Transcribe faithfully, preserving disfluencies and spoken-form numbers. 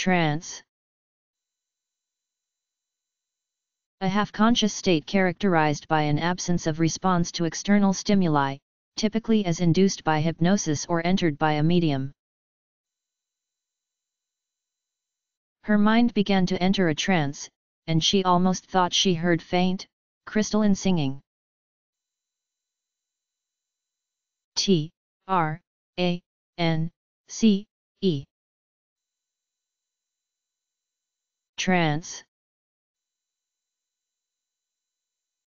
Trance. A half-conscious state characterized by an absence of response to external stimuli, typically as induced by hypnosis or entered by a medium. Her mind began to enter a trance, and she almost thought she heard faint, crystalline singing. T R A N C E Trance.